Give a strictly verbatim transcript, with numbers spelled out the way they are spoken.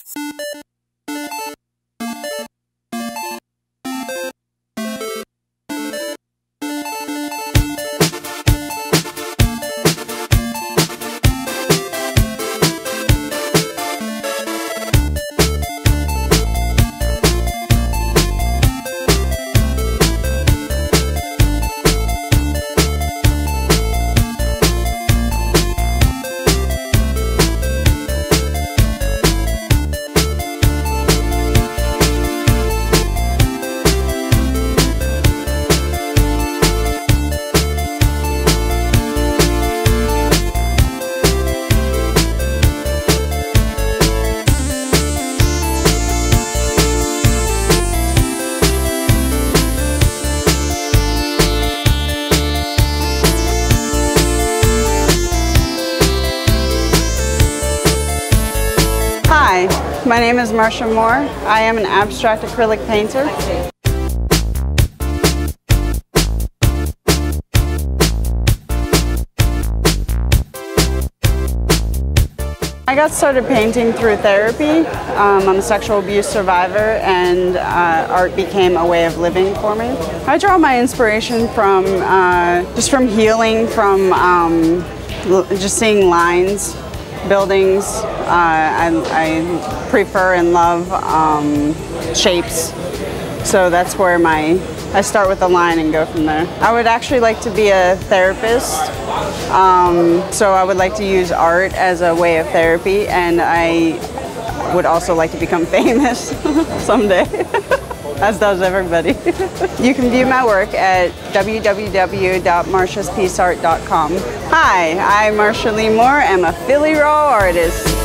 Hi, my name is Marcia Moore. I am an abstract acrylic painter. I got started painting through therapy. Um, I'm a sexual abuse survivor, and uh, art became a way of living for me. I draw my inspiration from uh, just from healing, from um, just seeing lines, buildings. Uh, I, I prefer and love um, shapes, so that's where my I start with a line and go from there. I would actually like to be a therapist, um, so I would like to use art as a way of therapy, and I would also like to become famous someday, as does everybody. You can view my work at w w w dot marcias peace art dot com. Hi, I'm Marcia Lee Moore. I'm a Philly Raw artist.